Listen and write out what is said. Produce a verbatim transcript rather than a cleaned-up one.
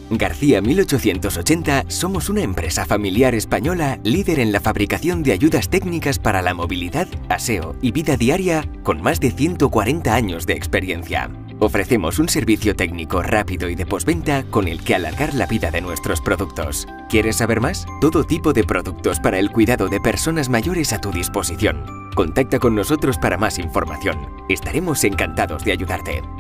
García mil ochocientos ochenta somos una empresa familiar española líder en la fabricación de ayudas técnicas para la movilidad, aseo y vida diaria con más de ciento cuarenta años de experiencia. Ofrecemos un servicio técnico rápido y de postventa con el que alargar la vida de nuestros productos. ¿Quieres saber más? Todo tipo de productos para el cuidado de personas mayores a tu disposición. Contacta con nosotros para más información. Estaremos encantados de ayudarte.